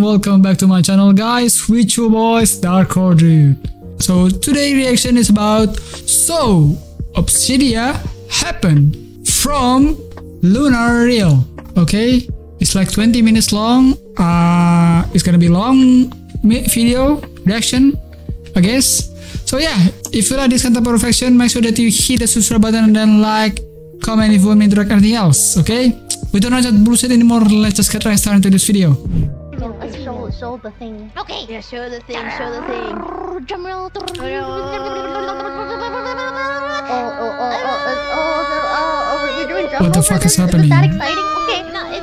welcome back to my channel guys, with your boys Dark Dude. So today reaction is about So Obsidia happened from Lunar Real. Okay, it's like 20 minutes long. It's gonna be long video reaction, I guess. So yeah, if you like this kind of perfection, make sure that you hit the subscribe button and then like, comment if you want me to direct anything else. Okay, we don't want to bullshit anymore. Let's just get right started into this video. Let's show the thing. Okay. Yeah, show the thing. Show the thing. Drum roll. Oh, we're doing drum What the fuck is happening? Is that exciting? Okay, no, it's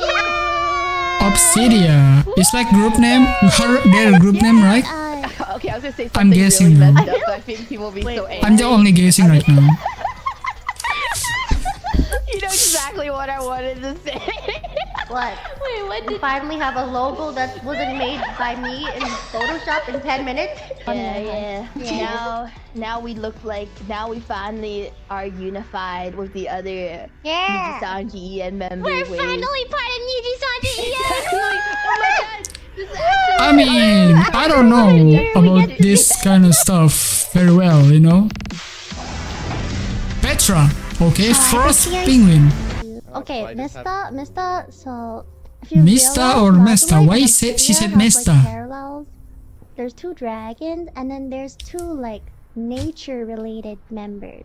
Obsidia. It's like group name. Their group name, right? okay, I was gonna say something I'm guessing really now. messed up, but I think people will be so angry. I'm the only guessing right now. You know exactly what I wanted to say. what? Wait, what We did finally have a logo that wasn't made by me in Photoshop in 10 minutes. Yeah. Now we look like, now we finally are unified with the other Nijisanji EN members. We're finally part of Nijisanji EN. Oh my god. I mean, I don't know about this kind of stuff very well, you know. Petra. Okay, first penguin. Okay, Mista, so if you Mista realize, or Mesta? Lazuli Why and she Obsidia said have, Mesta? Like, parallels. There's two dragons and then there's two like nature related members.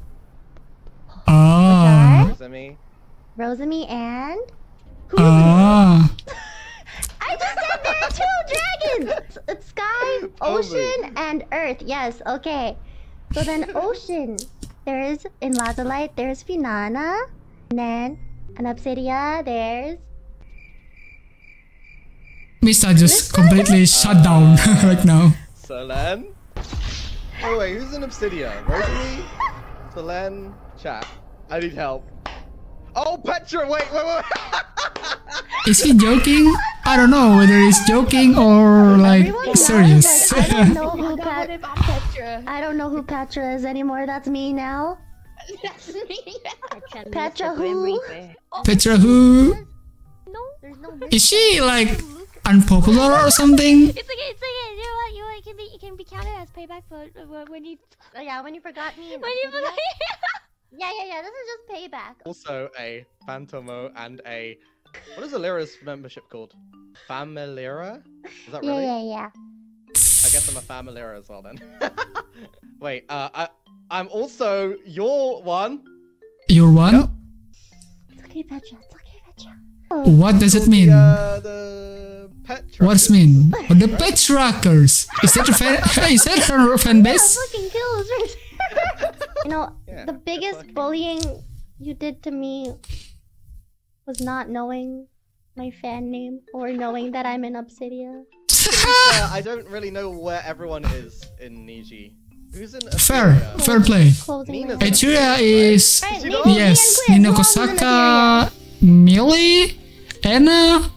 Ah. Rosemi and Ah. I just said there are two dragons! It's sky, ocean, and earth. Yes, okay. So then ocean. There's, in Lazulite, there's Finana. And then, in Obsidia, there's... Mista just completely shut down right now. Solan? Oh wait, who's in Obsidia? Rosalie? Solan? Chat. I need help. Oh, Petra! Wait! Is he joking? I don't know whether he's joking or like Everyone serious. knows, like, I don't know who Petra. I don't know who Petra is anymore. That's me now. That's me. Petra who? Petra who? No, there's no. Is she like unpopular or something? It's okay. You know what? It can be counted as payback for when you. Oh, yeah, when you forgot me. When you forgot. Yeah. This is just payback. Also a Phantomo and a... What is Alira's membership called? Familiara? Is that really? Yeah. I guess I'm a Familiara as well then. Wait, I'm also your one. Your one? It's okay, Petra. It's okay, Petra. What does it mean? The Petra. What's mean? Oh, the Petrackers. Is that a fan? Is that her fan base? Fucking kills. You know, Yeah, the biggest bullying you did to me was not knowing my fan name or knowing that I'm in Obsidia. I don't really know where everyone is in Niji. Who's in Fair play. Closing Nina's my in Etruria is Right, Did you know? yes. Quinn, Nino who else is in Kosaka, Millie, Anna.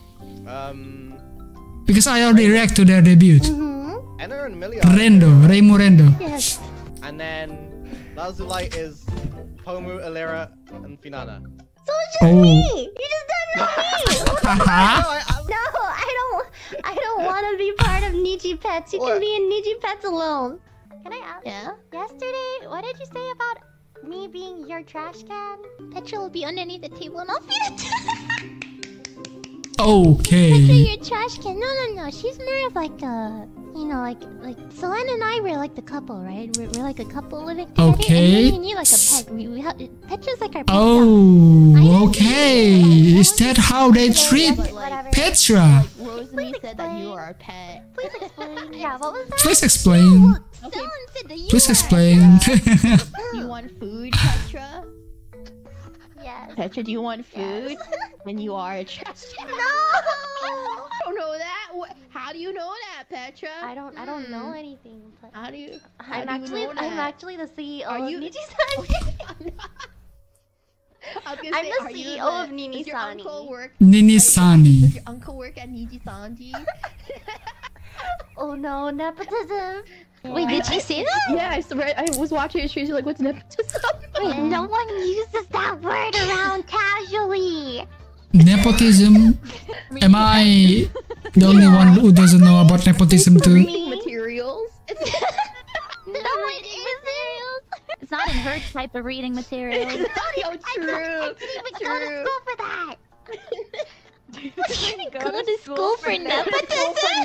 Because I already react to their debut. Anna and Millie are Raimu Rendo. Yes. And then Lazulite is Pomu, Alira, and Finana. So it's just Oh. me! You just don't know me! Haha. No, I don't want to be part of Niji Pets. You What? can be in Niji Pets alone. Can I ask? Yeah. Yesterday, what did you say about me being your trash can? Petra will be underneath the table and I'll feed it. Petra, Okay. your trash can. No. She's more of like a, you know, like Selena and I were like the couple, right? We're like a couple living together. Okay. And we need like a pet. Petra's like our pet. Oh, okay. Is that how they treat Petra? Rosalie said that you are a pet. Please explain. Yeah, what was that? Please explain. Someone said that you Please are. explain. You want food, Petra? Yes. Petra, do you want food? When you are a trash can. No! I don't know that. How do you know that, Petra? I don't know anything. But How do you? I'm actually the CEO Are you? of Niji-san. I was gonna I'm say, the are you CEO of Does your Nini-Sani. uncle work? Ninisani. Does your uncle work at Nijisanji? Oh no, nepotism. Wait, did she say that? Yeah, I swear. I was watching her stream. She's like, "What's nepotism?" Wait, no one uses that word around casually. Nepotism. Am I The only one who doesn't know about nepotism too. Reading materials. It's not in her type of reading material. It's not I didn't even go to school for that. Go to school for nepotism.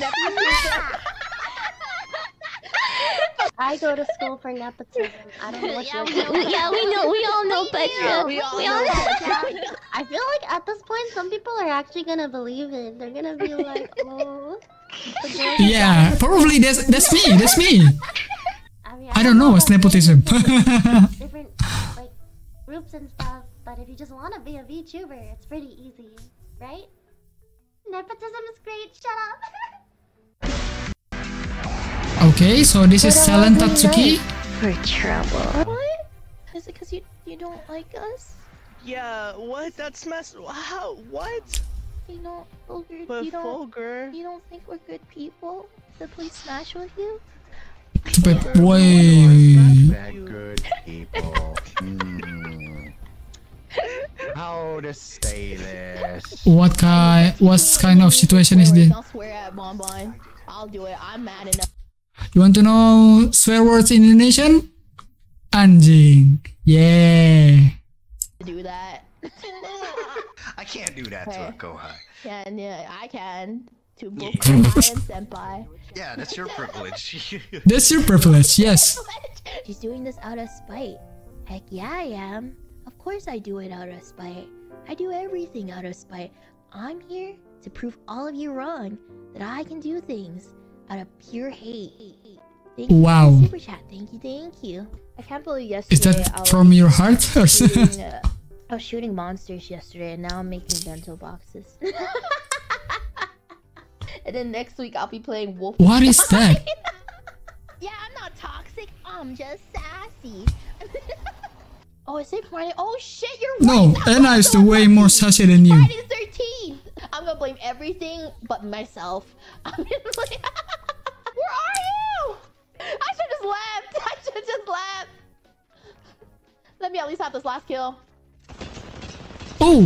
I go to school for nepotism. I don't know what you're talking Yeah, we know. We all know Petra. We all know. I feel like at this point, some people are actually gonna believe it. They're gonna be like, oh. Yeah, probably that's me. That's me. mean, I don't know what's nepotism. different like groups and stuff, but if you just want to be a VTuber, it's pretty easy, right? Nepotism is great. Shut up. Okay, so this is Selen Tatsuki. For trouble. What? Is it because you don't like us? Yeah, what? That's mess. How? What? You don't, Fulgur, But you don't think we're good people to play Smash with you? But wait. That good people. How to say this? What kind of situation is this? I'll swear at Bonbon. I'll do it. I'm mad enough You want to know swear words in Indonesian? Anjing. Yeah. to do that. I can't do that to a Kohai. Yeah, I can. To both Kohai and Senpai. Yeah, that's your privilege. That's your privilege, yes. She's doing this out of spite. Heck yeah, I am. Of course I do it out of spite. I do everything out of spite. I'm here to prove all of you wrong. That I can do things out of pure hate. Thank you Wow. for the super chat. Thank you. I can't believe yesterday Is that from your heart? Or I was shooting monsters yesterday, and now I'm making bento boxes. And then next week I'll be playing Wolf. What is that? Yeah, I'm not toxic. I'm just sassy. Oh, is it Friday? Oh shit, you're No, right. Anna is way more sassy than you. Friday the 13th. I'm gonna blame everything but myself. I'm gonna blame... Where are you? I should just left. Let me at least have this last kill. Oh.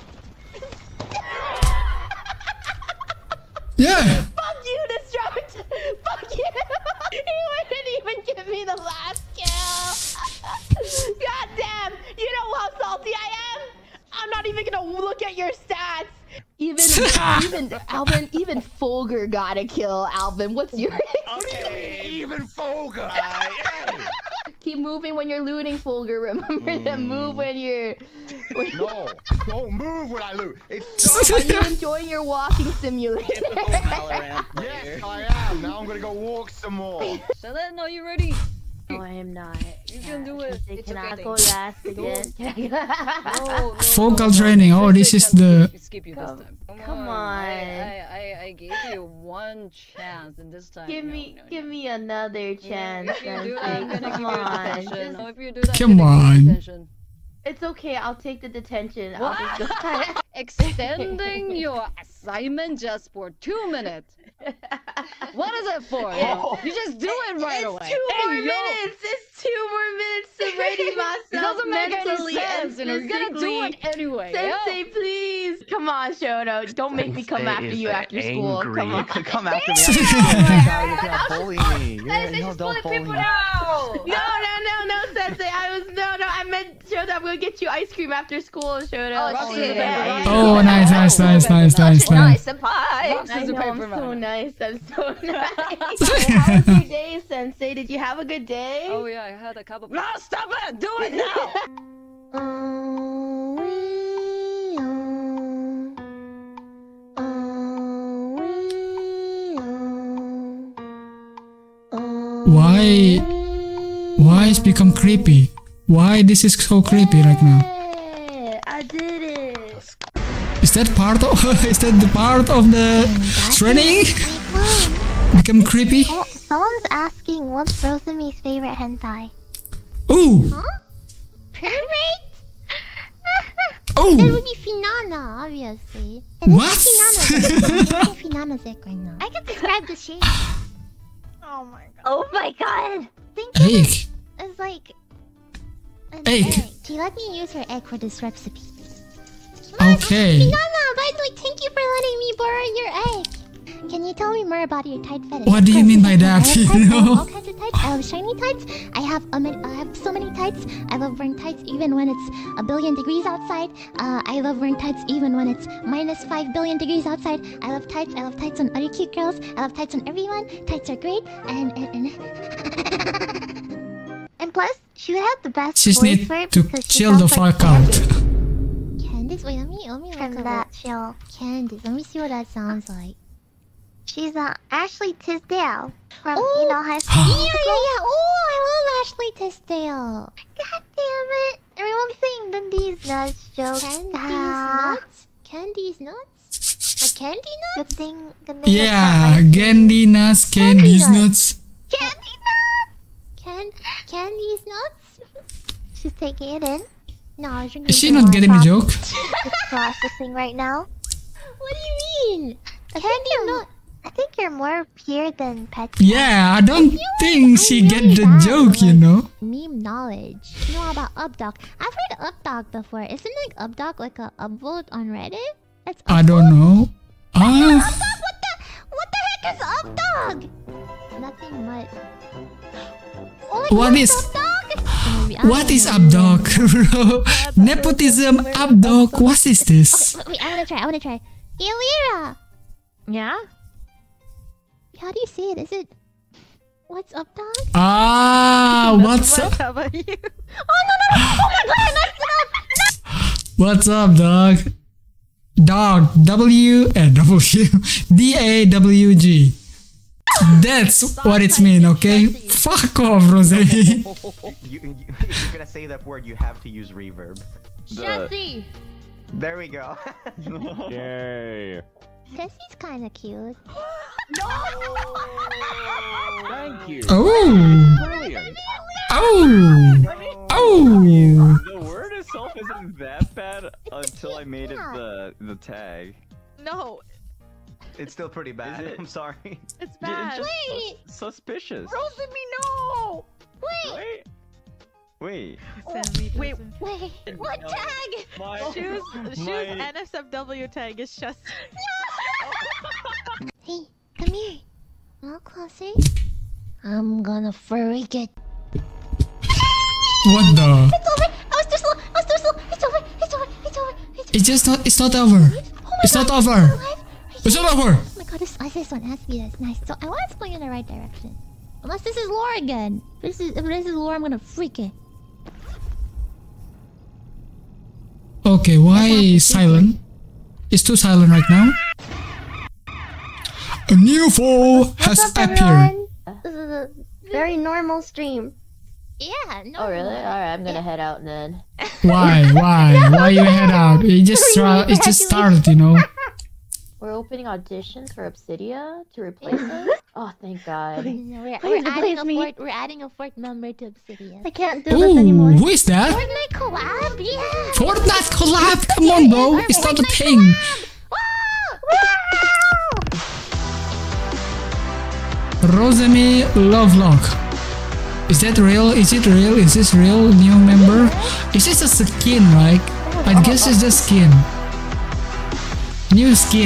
Yeah. Fuck you, Destruct! Fuck you! He wouldn't even give me the last kill! God damn! You know how salty I am? I'm not even gonna look at your stats! Even Alvin, even Fulgur got a kill, Alvin. What's your... Okay, even Fulgur. Keep moving when you're looting, Fulgur. Remember to move when you're... No, don't move when I loot. It's Are you enjoying your walking simulator? yes, I am. Now I'm gonna go walk some more. Selen, are you ready? No, I am not. You can do it. It's Can I okay. go last again? No, Vocal training. Oh, this is the... Skip you this time. Come on. I gave you one chance, and this time. Give me another chance. If you do that, I'm gonna Come give you on. detention. No, if you do that, Come I'm gonna give you on. detention. It's okay, I'll take the detention. What? I'll just go. Extending your assignment just for 2 minutes. What is it for? You just do it right away. Two more Hey, yo. minutes. It's 2 more minutes to ready It myself doesn't make any mentally sense, and and we're gonna do it physically. anyway. Sensei, please. Come on, Shoto. Don't make me come after you after school. Angry. Come on. Come after me. Oh You're gonna bully me. No, don't bully me. No, Sensei. I meant Shoto. I'm gonna get you ice cream after school, Shoto. Oh, shit. Oh, nice. Nice, I senpai. Boxes of know, I'm paper, so man. nice. I'm so nice. So how was your day, Sensei? Did you have a good day? Oh yeah, I had a couple. No, stop it! Do it now! Why it's become creepy? Why this is so creepy right now? Yeah, I did it. Is that part of is that the part of the training? Become creepy? Oh, someone's asking what's Rosemi's favorite hentai. Ooh! Perfect! That Oh! would be Finana, obviously. What? Finana's it right now. I can describe the shape. Oh my god. Oh my god! Think of it Egg. as like an Egg. egg. She let me use her egg for this recipe. Okay. Finana, by the way, thank you for letting me borrow your egg. Can you tell me more about your tight fetish? What do you mean by that? I have You tights, I have know? all kinds of tights. I have shiny tights. I have so many tights. I love wearing tights even when it's a billion degrees outside. I love wearing tights even when it's minus 5 billion degrees outside. I love tights. I love tights on other cute girls. I love tights on everyone. Tights are great. And plus, she would have the best Just voice need for it to because she chill the sounds like fuck out. Candice, wait, let me look From up that what- show. Candice, let me see what that sounds like. She's Ashley Tisdale from Oh. High School. Yeah. Oh, I love Ashley Tisdale. God damn it! Everyone's saying Dundee's nuts joke. Candy's nuts? Like candy nuts? Good thing. Yeah, Candy nuts, Candy's nuts. Candy nuts. Candy's nuts? She's taking it in. No, I was drinking. Is she not getting the joke? It's processing right now. What do you mean? Candy nut. I think you're more pure than Pet. Yeah, I don't think she get the joke, you know? Meme knowledge. You know about Updog? I've heard Updog before. Isn't like Updog like a upvote on Reddit? It's I don't know. Ah, What the heck is Updog? Nothing much. Oh, like, What what's is- Updog? Maybe, I what don't is know. Updog, bro? Nepotism, Updog, what is this? Wait, I wanna try. Elira! Yeah? How do you say it? Is it... What's Updog? Ah, what's up? How about you? What's up, dog? Dog, W-W, D-A-W-G. That's what it's mean, okay? Fuck off, Rose. If you're gonna say that word, you have to use reverb. Jesse! There we go. Yay. Tessie's kinda cute. Thank you. Oh, Brilliant. oh, oh. The word itself isn't that bad until I made it the tag. No, It's still pretty bad. Is it? I'm sorry. it's Yeah, bad. it's Wait! just suspicious. Rosie, no! Wait. Wait. Wait, Wait, what tag? My, Shoes my- NSFW tag is just... Hey, come here. A little closer. I'm gonna freak it. What the? It's over! I was too slow! It's over! It's over! It's over! It's not over. It's not over. It's not over. Oh my god, this one has to be this. Nice. So I want to point in the right direction. Unless this is lore again. If this is lore, I'm gonna freak it. Okay, why silent? It's too silent right now. A new foe has What's up, appeared. everyone? This is a very normal stream. Yeah, no. Oh really? Alright, I'm gonna head out then. Why? Why you head out? It just started, you know. We're opening auditions for Obsidia to replace us? Oh, thank God. We're Please adding replace me. we're adding a fourth member to Obsidian. I can't do this anymore. Ooh, who is that? Fortnite collab? Yeah! Fortnite collab? Come on, bro. It's not a thing. Rosemi Lovelock. Is that real? Is it real? Is this real new member? Is this a skin, right? I guess it's just skin. New skin.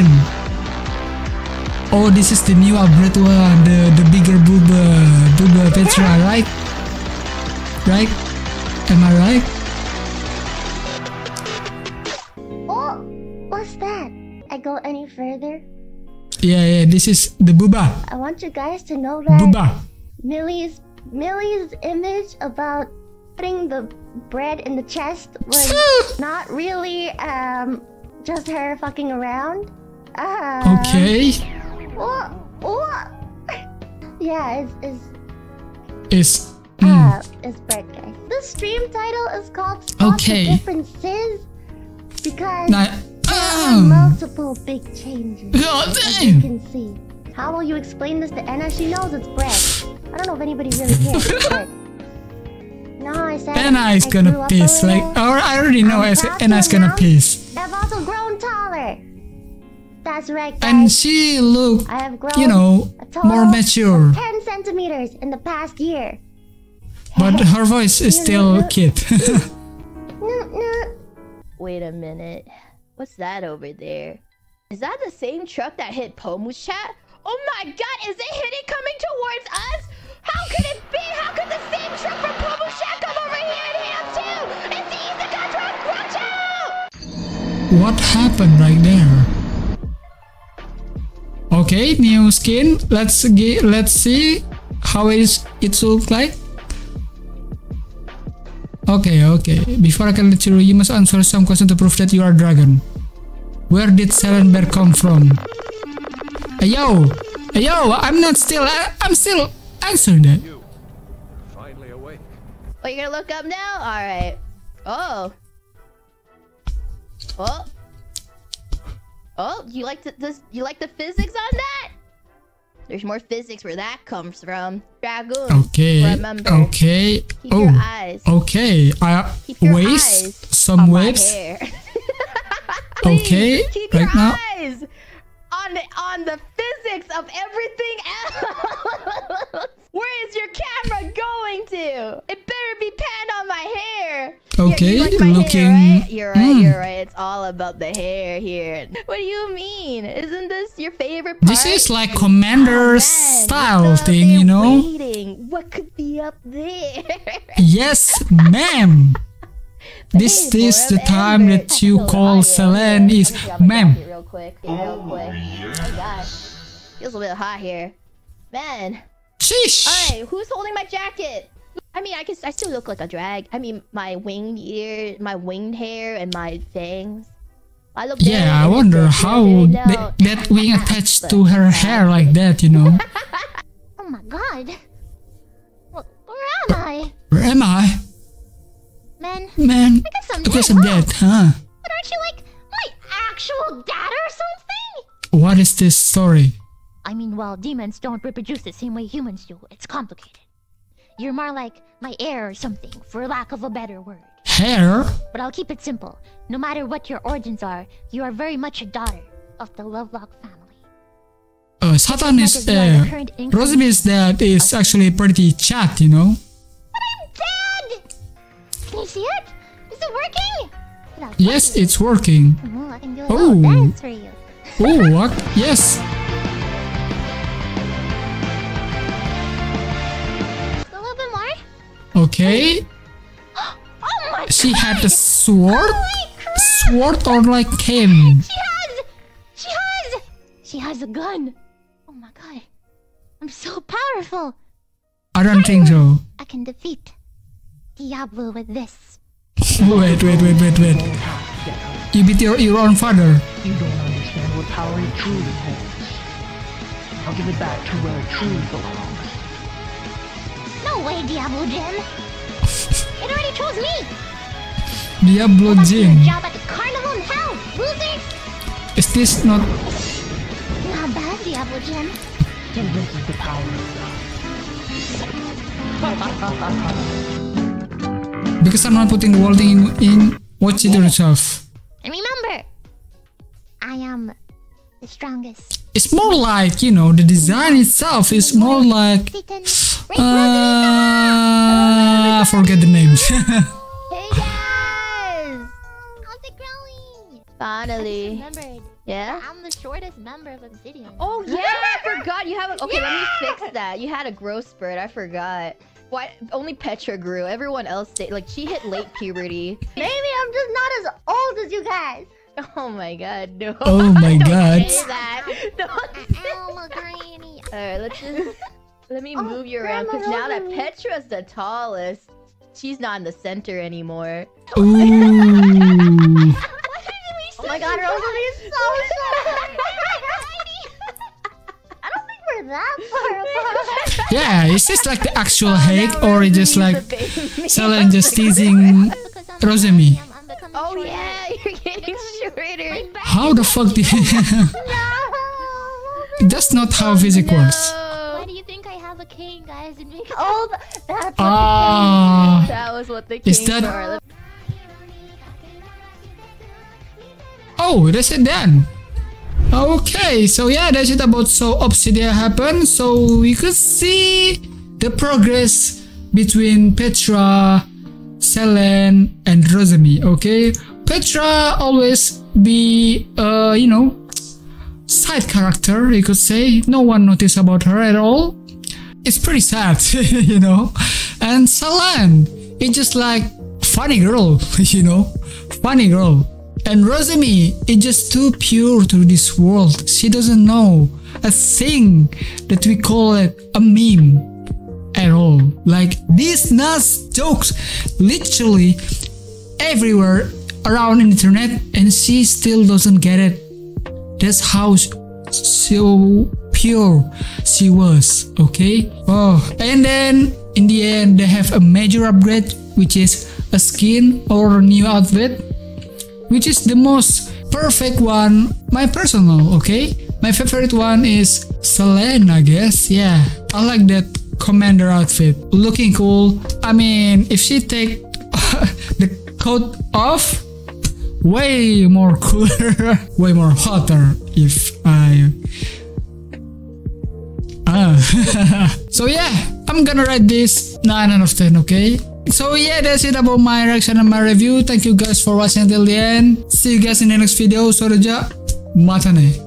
Oh, this is the new upgrade one, the bigger booba Petra, right? Right? Am I right? Oh, what's that? I go any further? Yeah, this is the booba. I want you guys to know that Booba. Millie's image about putting the bread in the chest was not really just her fucking around. Okay. Oh. Yeah, It's it's bread, guys. The stream title is called Okay. The Differences because Now, there are multiple big changes. God As you damn. can see. How will you explain this to Anna? She knows it's bread. I don't know if anybody really cares, but no, I said Anna is I gonna grew up piss. a Like, little. or I already know I'm faster Anna's gonna now. piss. I've also grown taller. That's right, guys. And she look, I have grown you know, a total more mature. of 10 centimeters in the past year. But her voice is still kid. Wait a minute. What's that over there? Is that the same truck that hit Pomu's chat? Oh my god, is it hitting coming towards us? How could it be? How could the same truck from Pomushek come over here and hit us too? It's the Izuka truck! Watch out! What happened right there? Okay, new skin. Let's see how it looks like. Okay. Before I can let you must answer some question to prove that you are a dragon. Where did Selen Bear come from? Yo, I'm still answering that. Finally awake. Oh, you're gonna look up now? Alright. Oh, you like the physics on that? There's more physics where that comes from. Dragoon. Okay. Remember. Okay. Keep your eyes. Okay. Keep your Waist. eyes Some on my waves. hair. Okay. Keep Right your now. eyes on the physics of everything else. Where is your camera going to? It better be panned on my hair. Okay, you like my looking. hair, right? You're right. You're right. It's all about the hair here. What do you mean? Isn't this your favorite part? This is like Commander style So thing, you know? waiting. What could be up there? Yes, ma'am. This is the time that you call Selen is ma'am. Real quick. Oh my gosh. Feels a bit hot here. Man. Sheesh. Alright, who's holding my jacket? I mean, I still look like a drag. I mean, my winged ear, my winged hair, and my fangs. I look. Yeah, I wonder how that wing attached to her hair like that, you know? Oh my god. Where am I? Where am I? Man, Man, I guess I'm because dead, I'm huh? dead, huh? But aren't you like my actual dad or something? What is this story? I mean, well, demons don't reproduce the same way humans do. It's complicated. You're more like my heir or something, for lack of a better word. Hair? But I'll keep it simple. No matter what your origins are, you are very much a daughter of the Lovelock family. Satan is Rosemi's dad is actually pretty chat, you know? But I'm dead! Can you see it? Is it working? Yes, it's working. Oh, I can do a little dance for you. Oh, what? Yes. A little bit more? Okay. Oh my She god! had a sword? Holy crap! Sword or like cane? She has a gun! Oh my god. I'm so powerful! I don't think so. I can defeat Diablo with this. Wait. You beat your own father. You don't understand what power it truly holds. I'll give it back to where it truly belongs. No way, Diablo Jim! It already chose me! Diablo Go back to your Jim. job at the carnival in hell, losers! Is this not... Not bad, Diablo Jim. And this is the power of Because I'm not putting the whole thing in watch it yourself. And remember, I am the strongest. It's more like, you know, the design itself is more like... forget the names. Hey guys! How's it going? Finally. Remembered. Yeah? I'm the shortest member of Obsidian. Oh yeah, I forgot you have a... Okay, let me fix that. You had a growth spurt, I forgot. Why? Only Petra grew. Everyone else stayed. Like, she hit late puberty. Maybe I'm just not as old as you guys. Oh my god, no. Oh my god. Don't say that. Oh, my granny. Alright, let's just... Let me move you around, because now that Petra's the tallest, she's not in the center anymore. Ooh. Oh my god, Rosalie is so short. I don't think we're that far apart. Yeah, is this like the actual height or is just like Selen just teasing Rosemi? Oh yeah, you're getting shorter. How the fuck did That's not how physics works. Why do you think I have a king, guys? Oh, that's that was what the Is kings that- are. Oh, that's it then. Okay, so yeah, that's it about So Obsidian happened. So we could see the progress between Petra, Selen, and Rosemi. Okay, Petra always be you know, side character, you could say. No one noticed about her at all. It's pretty sad, you know. And Selen, it's just like funny girl, you know, funny girl. And Rosemi is just too pure to this world. She doesn't know a thing that we call it a meme at all. Like these nuts jokes literally everywhere around the internet, and she still doesn't get it. That's how so pure she was, okay? Oh, and then in the end they have a major upgrade, which is a skin or a new outfit, which is the most perfect one, my personal, okay? My favorite one is Selen, I guess. Yeah, I like that commander outfit, looking cool. I mean, if she take the coat off, way more cooler, way more hotter if I... So yeah, I'm gonna rate this 9 out of 10, okay? So yeah, that's it about my reaction and my review. Thank you guys for watching until the end. See you guys in the next video. Soreja, matane.